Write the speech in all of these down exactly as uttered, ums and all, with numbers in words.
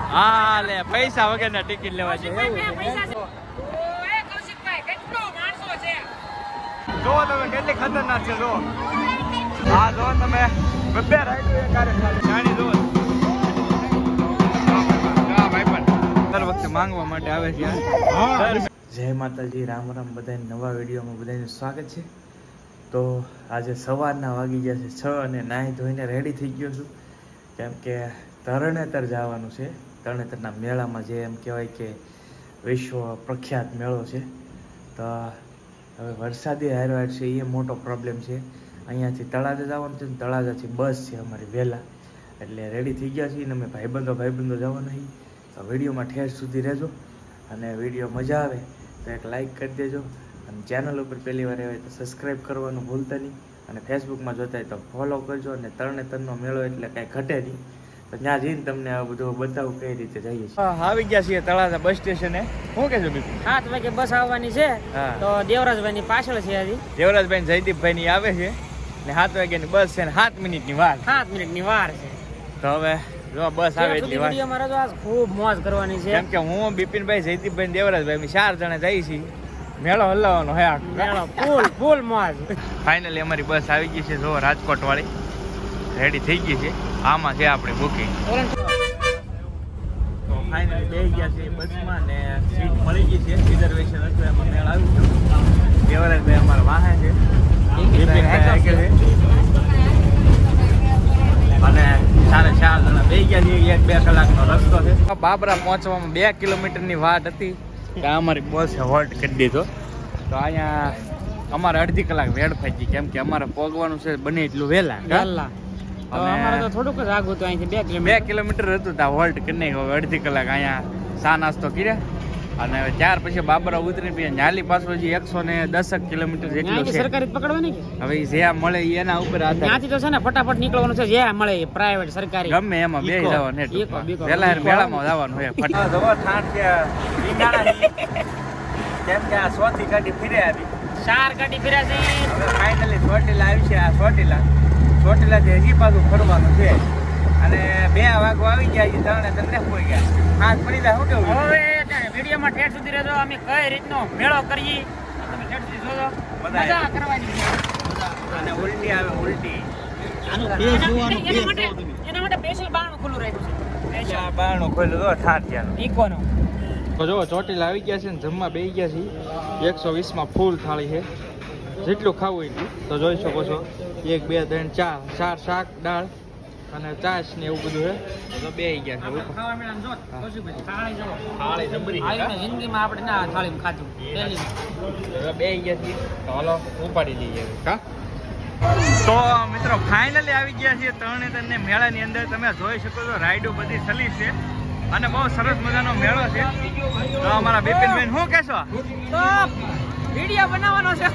હા લે પૈસા વગરના ટિકિટ લેવા છે જો તમે કેટલી ખતરનાક છે જો હા જો તમે બબ્બે રાઈડ એકારે જાણી જો હા ભાઈ પણ દર વખતે માંગવા માટે આવે છે જય માતાજી રામ રામ બધાને નવા વિડીયોમાં બધાનું સ્વાગત છે તો આજે સવારના વાગી ગયા છે છ અને નાહી ધોઈને રેડી થઈ ગયો છું કેમ કે તરણેતર જવાનું છે તરણેતરના મેળામાં જે એમ કહેવાય કે વિશ્વ પ્રખ્યાત મેળો છે તો હવે વરસાદી હારવાર છે એ મોટો પ્રોબ્લેમ છે અહીંયાથી તળાજા જવાનું છે તળાજાથી બસ છે અમારી વહેલા એટલે રેડી થઈ ગયા છીએ અને અમે ભાઈબંધો ભાઈબંધો જવાના છીએ તો વિડીયોમાં ઠેર સુધી રહેજો અને વિડીયો મજા આવે તો એક લાઈક કરી દેજો અને ચેનલ ઉપર પહેલી વાર આવે તો સબસ્ક્રાઈબ કરવાનું ભૂલતા નહીં અને ફેસબુકમાં જોતા હોય તો ફોલો કરજો અને તરણેતરનો મેળો એટલે કાંઈ ઘટે નહીં તો ત્યાં જઈને તમને આ બધું બતાવું કઈ રીતે જઈએ છીએ આવી ગયા છીએ તળાજા બસ સ્ટેશને શું કહેજો બીજું સાત વાગે બસ આવવાની છે તો દેવરાજભાઈ ની પાછળ છે હજી દેવરાજભાઈ જયદીપભાઈ ની આવે છે ને સાત વાગ્યાની બસ છે ને સાત મિનિટ ની વાર સાત મિનિટ ની વાર છે તો હવે જો બસ આવે એટલી વાર ખૂબ મોજ કરવાની છે કેમ કે હું બિપિનભાઈ જયદીપભાઈ દેવરાજભાઈ ચાર જણા જઈએ છીએ મેળો હલાવવાનો હે મેળો ફૂલ ફૂલ મોજ ફાઇનલી અમારી બસ આવી ગઈ છે જો રાજકોટ વાળી રેડી થઈ ગઈ છે આમાં છે આપણે બુકિંગ તો ફાઇનલી બેસી ગયા છે બસમાં ને સીટ મળી ગઈ છે રિઝર્વેશન હતું એમાં મેળ આવી ગયો દેવરાજભાઈ અમારા વાહે છે બિપિનભાઈ છે અને સાડા ચાર જણા બે ગયા છે એક બે કલાકનો રસ્તો છે બાબરા પહોંચવામાં બે કિલોમીટરની વાટ હતી ત્યાં અમારી બસ હોલ્ટ કરી દીધો તો અહીંયા અમારે અડધી કલાક વેડ થઈ ગઈ કેમ કે અમારે પોગવાનું છે બને એટલું વહેલા વહેલા અમારે તો થોડુંક જ આગું હતું અહીંથી બે કિલોમીટર બે કિલોમીટર હતું ત્યાં હોલ્ટ કરી નાખ્યો અડધી કલાક અહીંયા ચા નાસ્તો કર્યા અને ત્યાર પછી બાબરા ઉતરી પછી નાલી પાછું હજી એકસો ને દસક કિલોમીટર જેટલું છે સરકારી પકડવાની હવે જ્યાં મળે એના ઉપર ત્યાંથી તો છે ને ફટાફટ નીકળવાનું છે જ્યાં મળે પ્રાઇવેટ સરકારી ગમે એમાં બે જવાનું પેલા મેળામાં જવાનું હોય કેમ કે આ સો થી ગાડી ફીરે આવી ચાર ગાડી ફીર્યા છે હવે ફાઇનલી ચોટીલા આવી છે આ ચોટીલા ચોટીલા થી હજી પાછું ફરવાનું છે અને બે વાગો આવી ગયા છે ત્રણે તમને પોઈ ગયા હાથ પડી જાય શું કેવું હવે વિડીયોમાં ઠેઠ સુધી રહેજો અમે કઈ રીતનો મેળો કરીએ તમે ઠેઠ સુધી જોજો મજા કરવાની અને ઉલટી આવે ઉલટી એના માટે સ્પેશિયલ બારણું ખુલ્લું રાખ્યું છે સ્પેશિયલ બારણું ખોલ્યું તો ઠાર ત્યાં ઈકોનો તો જો ચોટીલા આવી ગયા છે ને જમવા બેસી ગયા છે એકસો વીસ માં ફૂલ થાળી છે જેટલું ખાવું એટલું તો જોઈ શકો છો એક બે ત્રણ ચાર ચાર શાક દાળ અને ચાસ ને એવું બધું છે તો બેસી ગયા છે જિંદગીમાં આપણે ના થાળીમાં ખાધું બેસી ગયા છીએ તો હાલો ઉપાડી લઈએ હા તો મિત્રો ફાઇનલી આવી ગયા છીએ તરણેતરને મેળાની અંદર તમે જોઈ શકો છો રાઈડો બધી ચલી છે અને બહુ સરસ મજાનો મેળો છે તો અમારા બિપિનભાઈ શું કહેશો તો વિડીયો બનાવવાનો છે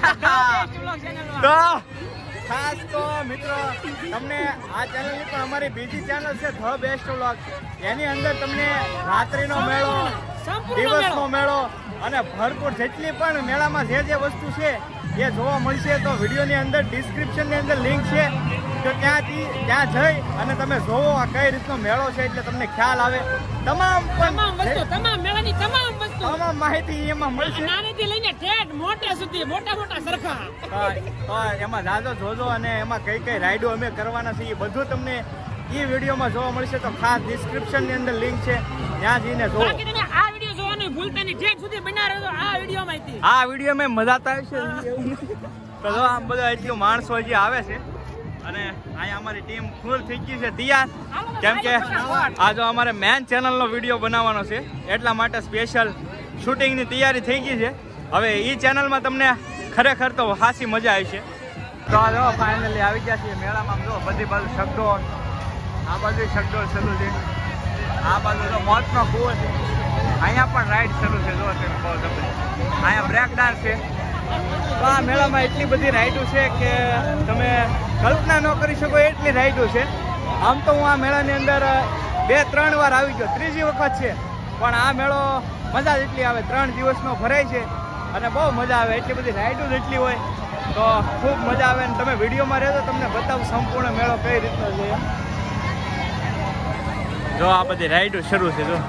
તો ખાસ તો મિત્રો તમને આ ચેનલની પણ અમારી બીજી ચેનલ છે ધ બેસ્ટ વ્લોગ એની અંદર તમને રાત્રિનો મેળો દિવસનો મેળો અને ભરપૂર જેટલી પણ મેળામાં જે જે વસ્તુ છે એ જોવા મળશે તો વિડીયોની અંદર ડિસ્ક્રિપ્શનની અંદર લિંક છે તો ત્યાંથી ત્યાં જઈ અને તમે જોવો આ કઈ રીતનો મેળો છે એટલે તમને ખ્યાલ આવે તમામ તમામ વસ્તુ તમામ મેળાની તમામ વસ્તુ તમામ માહિતી એમાં મળશે નાનીથી લઈને ઠેઠ મોટે સુધી મોટા મોટા સરખા તો એમાં જાજો જોજો અને એમાં કઈ કઈ રાઈડો અમે કરવાના છે એ બધું તમને એ વિડીયોમાં જોવા મળશે તો ખાસ ડિસ્ક્રિપ્શનની અંદર લિંક છે ત્યાં જઈને જોવો બાકી તમે આ વિડીયો જોવાનું ભૂલતા નહીં ઠેઠ સુધી બના રહેજો આ વિડીયોમાં આ વિડીયોમાં મજા તો આવશે તો જો આમ બધા એટલું માણસો હજી આવે છે અને અહીંયા અમારી ટીમ ફૂલ થઈ ગઈ છે તૈયાર કેમ કે આ જો અમારે મેન ચેનલનો વિડીયો બનાવવાનો છે એટલા માટે સ્પેશિયલ શૂટિંગની તૈયારી થઈ ગઈ છે હવે એ ચેનલમાં તમને ખરેખર તો ખાસી મજા આવી છે તો આ જો ફાઇનલી આવી ગયા છીએ મેળામાં જો બધી બાજુ શબ્દો આ બાજુ શબ્દો શરૂ છે આ બાજુ તો મોતનો કૂવો છે અહીંયા પણ રાઈડ શરૂ છે જો તમે બહુ જબરદસ્ત અહીંયા બ્રેક ડાન્સ છે તો આ મેળામાં એટલી બધી રાઈડો છે કે તમે કલ્પના ન કરી શકો એટલી રાઈડો છે આમ તો હું આ મેળાની અંદર બે ત્રણ વાર આવી ગયો ત્રીજી વખત છે પણ આ મેળો મજા જ એટલી આવે ત્રણ દિવસનો ભરાય છે અને બહુ મજા આવે એટલી બધી રાઈડો જ એટલી હોય તો ખૂબ મજા આવે ને તમે વિડીયોમાં રહેજો તમને બતાવું સંપૂર્ણ મેળો કઈ રીતનો છે જો આ બધી રાઈડો શરૂ છે જો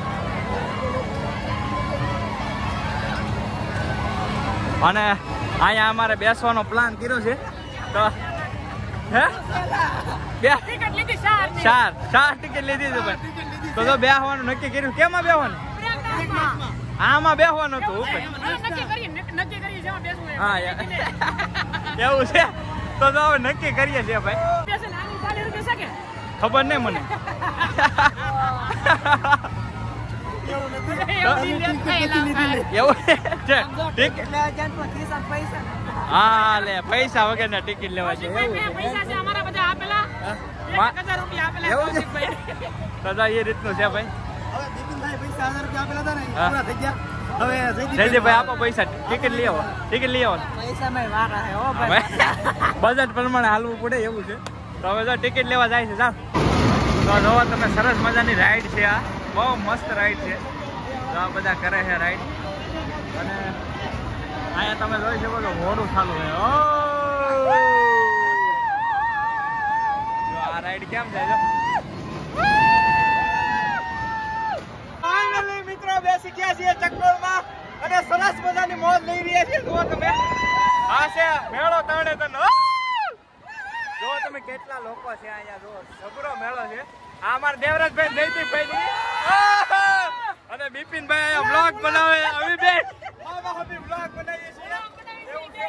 અને અહીંયા અમારે બેસવાનો પ્લાન કર્યો છે તો હે બે ચાર ચાર ટિકિટ લીધી છે ભાઈ તો જો બેસવાનું નક્કી કર્યું કેમાં બેસવાનું આમાં બેસવાનું હતું ઉપર હા એવું છે તો જો હવે નક્કી કરીએ છીએ ભાઈ ખબર નહીં મને હા લે પૈસા વગર ના ટિકિટ લેવા છે એ રીતનું છે ભાઈ જયદીપભાઈ આપો પૈસા ટિકિટ લઈ આવો ટિકિટ લઈ આવો બજેટ પ્રમાણે હાલવું પડે એવું છે તો હવે જો ટિકિટ લેવા જાય છે જાઓ તો જોવો તમે સરસ મજાની રાઈડ છે આ બહુ મસ્ત રાઈડ છે તો આ બધા કરે છે રાઈડ અને અહીંયા તમે જોઈ શકો છો મોડું ચાલુ છે ઓ આ રાઈડ કેમ જાય છે ફાઇનલી મિત્રો બેસી ગયા છીએ ચક્કરમાં અને સરસ મજાની મોજ લઈ રહ્યા છીએ જુઓ તમે આ છે મેળો તણે તને જો તમે કેટલા લોકો છે અહીંયા જો જબરો મેળો છે આ અમાર દેવરાજભાઈ જયદીપભાઈ અને બિપિનભાઈ અહીંયા બ્લોગ બનાવે અભી બે બાબા અભી બ્લોગ બનાવીએ છીએ એવું છે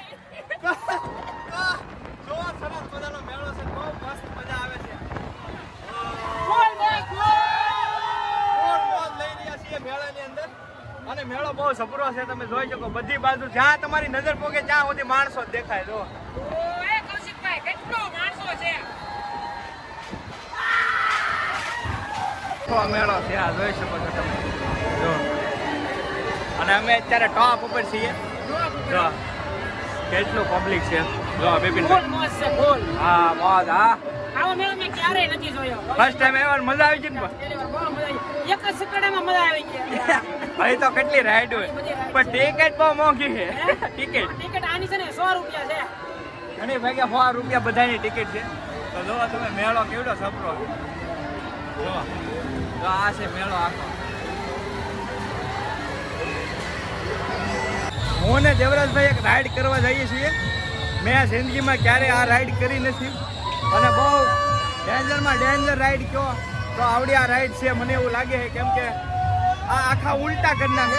જો સરસ મજાનો મેળો છે બહુ મસ્ત મજા આવે છે બોલ બોલ બોલ બોલ લઈ રહ્યા છીએ મેળાની અંદર અને મેળો બહુ જબરો છે તમે જોઈ શકો બધી બાજુ જ્યાં તમારી નજર પોકે ત્યાં સુધી માણસો જ દેખાય જો મેળો છે આ જોઈ શકો છો તમે જો અને અમે અત્યારે ટોપ ઉપર છીએ જો કેટલું પબ્લિક છે જો બિપિન હા મોજ હા આવો મેળો મેં ક્યારેય નથી જોયો ફર્સ્ટ ટાઈમ એવા મજા આવી ગઈ ને એક જ સકડામાં મજા આવી ગઈ ભાઈ તો કેટલી રાઈડ હોય પણ ટિકિટ બહુ મોંઘી છે ટિકિટ ટિકિટ આની છે ને સો રૂપિયા છે અને ભાઈ સો રૂપિયા બધાની ટિકિટ છે તો જો તમે મેળો કેવડો સપરો જો તો આ છે મેળો આખો હું ને દેવરાજભાઈ એક રાઈડ કરવા જઈએ છીએ મેં જિંદગીમાં ક્યારે આ રાઈડ કરી નથી અને બહુ ડેન્જરમાં ડેન્જર રાઈડ કયો તો આવડી આ રાઈડ છે મને એવું લાગે છે કેમ કે આ આખા ઉલટા કરી નાખે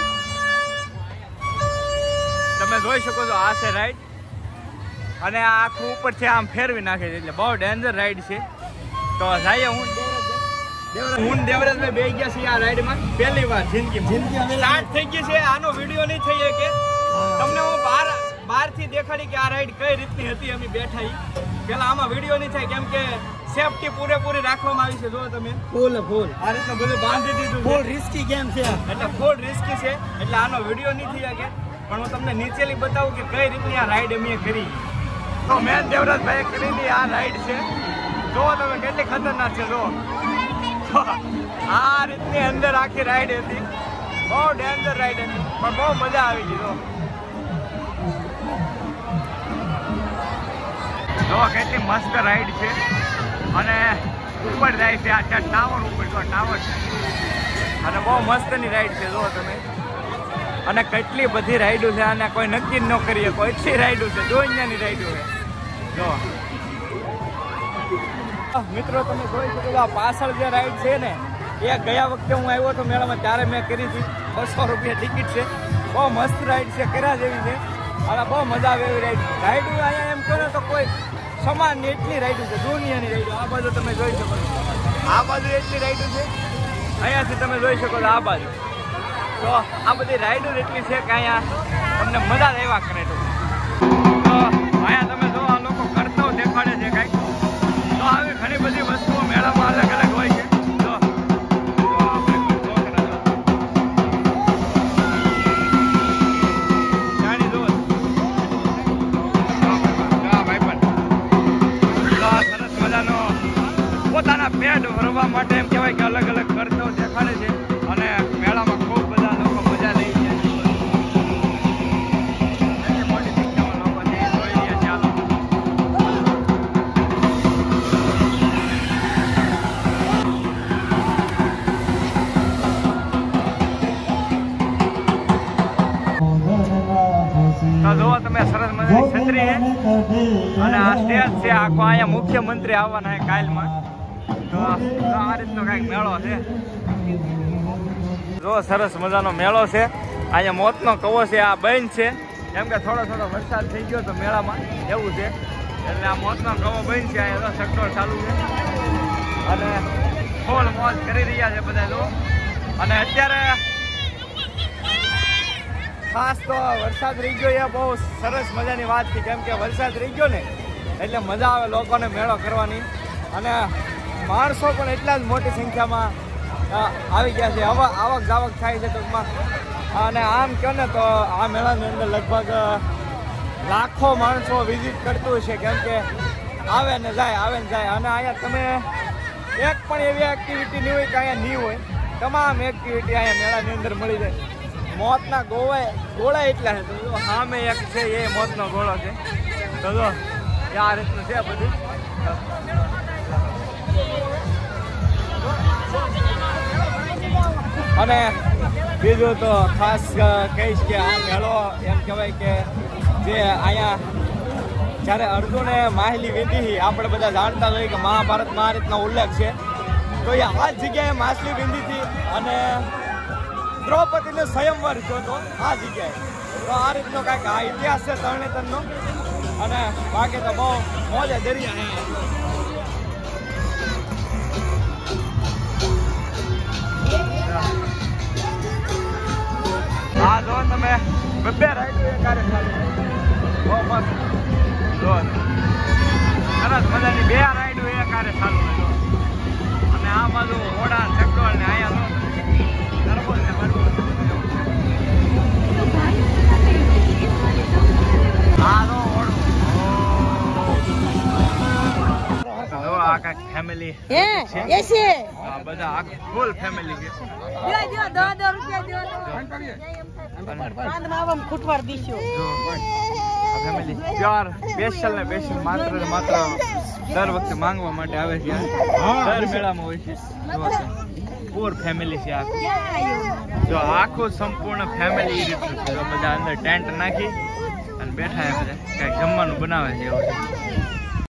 તમે જોઈ શકો છો આ છે રાઈડ અને આ આખું ઉપરથી આમ ફેરવી નાખે છે એટલે બહુ ડેન્જર રાઈડ છે તો જઈએ હું હું દેવરાજભાઈ બે ગયા છીએ આ રાઈડમાં પહેલી વાર જિંદગીમાં સ્ટાર્ટ થઈ ગઈ છે આનો વિડીયો નહીં થઈ કે તમને હું બહાર બહારથી દેખાડી કે આ રાઈડ કઈ રીતની હતી અમે બેઠા ઈ પેલા આમાં વિડીયો નહીં થાય કેમ કે સેફટી પૂરેપૂરી રાખવામાં આવી છે જો તમે ફૂલ ફૂલ આ રીતનું બધું બાંધી દીધું ફૂલ રિસ્કી ગેમ છે એટલે ફૂલ રિસ્કી છે એટલે આનો વિડીયો નહીં થઈ શકે પણ હું તમને નીચેલી બતાવું કે કઈ રીતની આ રાઈડ અમે કરી તો મેં દેવરાજભાઈએ કરેલી આ રાઈડ છે જો તમે કેટલી ખતરનાક છે જો આ રીતની અંદર આખી રાઈડ હતી બહુ ડેન્જર રાઈડ હતી પણ બહુ મજા આવી ગઈ જો કેટલી મસ્ત રાઈડ છે અને ઉપર જાય છે આ ટાવર ઉપર જો ટાવર અને બહુ મસ્તની રાઈડ છે જો તમે અને કેટલી બધી રાઈડો છે અને કોઈ નક્કી ન કરીએ કોઈ એટલી રાઈડો છે જો અહીંયાની રાઈડો છે જો મિત્રો તમે જોઈ શકો છો આ પાછળ જે રાઈડ છે ને એ ગયા વખતે હું આવ્યો હતો મેળામાં ત્યારે મેં કરી હતી બસો રૂપિયા ટિકિટ છે બહુ મસ્ત રાઈડ છે કર્યા જેવી છે અને બહુ મજા આવે એવી રાઈડ રાઈડ અહીંયા એમ કહો તો કોઈ સમાન ને એટલી રાઈડો છે દુનિયાની રાઈડો આ બાજુ તમે જોઈ શકો છો આ બાજુ એટલી રાઈડો છે અહીંયાથી તમે જોઈ શકો છો આ બાજુ તો આ બધી રાઈડો એટલી છે કે અહીંયા તમને મજા જ આવ્યા કરે તો અહીંયા તમે જો આ લોકો કરતા દેખાડે છે કાંઈક તો આવી ઘણી બધી વસ્તુઓ મેળામાં અલગ અલગ હોય છે પોતાના પેટ ભરવા માટે એમ કહેવાય કે અલગ અલગ કરતો દેખાડે છે અને મેળામાં ખૂબ બધા લોકો મજા લઈ જાય મોટી સંખ્યામાં લોકો છે અને આ સ્ટેજ છે આખો, અહીંયા મુખ્યમંત્રી આવવાના છે કાલમાં. તો આ રીતનો કઈક મેળો છે. જો સરસ મજાનો મેળો છે. અહીંયા મોતનો કવો છે, આ બંધ છે કેમ કે થોડો થોડો વરસાદ થઈ ગયો તો મેળામાં એવું છે, એટલે આ મોતનો કવો બંધ છે. અહીંયા સક્ટર ચાલુ છે અને ફૂલ મોજ કરી રહ્યા છે બધા લોકો. અને અત્યારે ખાસ તો વરસાદ રહી ગયો એ બહુ સરસ મજાની વાત છે, કેમ કે વરસાદ રહી ગયો ને એટલે મજા આવે લોકોને મેળો કરવાની. અને માણસો પણ એટલા જ મોટી સંખ્યામાં આવી ગયા છે, આવક આવક જાવક થાય છે ટૂંકમાં. અને આમ કહો ને તો આ મેળાની અંદર લગભગ લાખો માણસો વિઝિટ કરતું છે, કેમ કે આવે ને જાય આવે ને જાય. અને અહીંયા તમે એક પણ એવી એક્ટિવિટી નહીં હોય કે અહીંયા નહીં હોય, તમામ એક્ટિવિટી અહીંયા મેળાની અંદર મળી જાય. મોતના ગોળા ગોળા એટલા છે. તો સામે એક છે એ મોતનો ગોળો છે. તો જો આ રીતનું છે બધું. અને બીજું તો ખાસ કહીશ કે આ મેળો એમ કહેવાય કે જે અહીંયા જ્યારે અર્જુને માહિલી વીંધી, આપણે બધા જાણતા હોઈએ કે મહાભારતમાં આ રીતનો ઉલ્લેખ છે. તો એ આ જ જગ્યાએ માછલી વીંધી હતી અને દ્રૌપદીને સ્વયંવર થયો હતો આ જગ્યાએ. તો આ રીતનો કાંઈક આ ઇતિહાસ છે તરણેતરનો. અને બાકી તો બહુ મોજે દરિયા છે. હા જો તમે બબ્બે રાઈડ કાર્ય ચાલુ બહુ મસ્ત. જો સરસ મજાની બે રાઈડ એ કાર્ય ચાલુ હોય. અને આ બાજુ ઘોડા ચકડોળ ને અહીંયા ફેમિલી બધા ફૂલ ફેમિલી છે. ફેમિલી પ્યાર સ્પેશિયલ ને સ્પેશિયલ માત્ર ને માત્ર દર વખતે માંગવા માટે આવે છે. દર મેળામાં હોય છે. પૂર ફેમિલી છે આખું. જો આખું સંપૂર્ણ ફેમિલી એ રીતનું છે. બધા અંદર ટેન્ટ નાખી અને બેઠા બધા કઈક જમવાનું બનાવે છે એવું છે.